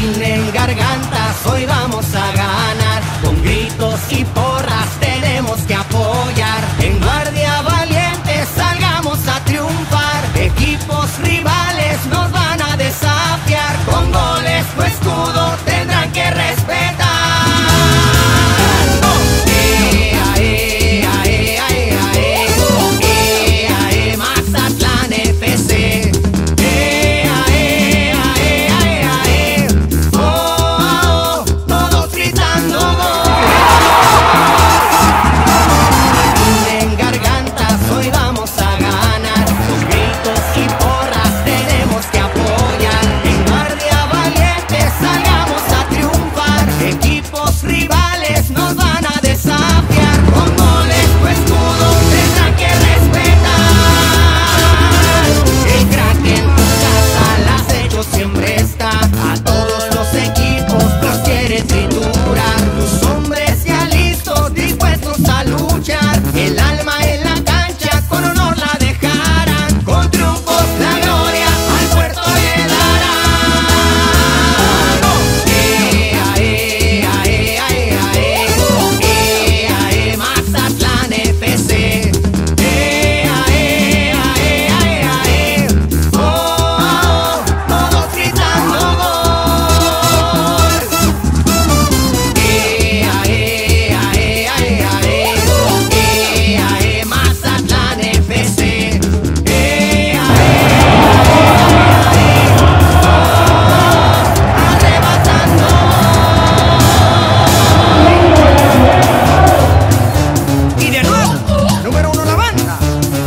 En gargantas hoy vamos a ganar, con gritos y porras tenemos que apoyar. En guardia valiente salgamos a triunfar, equipos rivales nos van a desafiar. Con goles tu escudo tendrán que respetar. Mazatlan FC. Todos gritando gol. En gargantas hoy vamos a ganar, con gritos y porras tenemos que apoyar. En guardia valiente salgamos a triunfar, equipos rivales nos van a desafiar. Con goles tu escudo tendrán que respetar. El crack en tu casa al acecho siempre está, a todos los equipos los quiere triturar. Tus hombres ya listos, dispuestos a luchar, el alma en la cancha con honor la dejarán. Con triunfos la gloria al puerto le darán. Mazatlan FC. Todos gritando gol. Mazatlan FC. Arrebatando. Y de nuevo, número 1 la banda.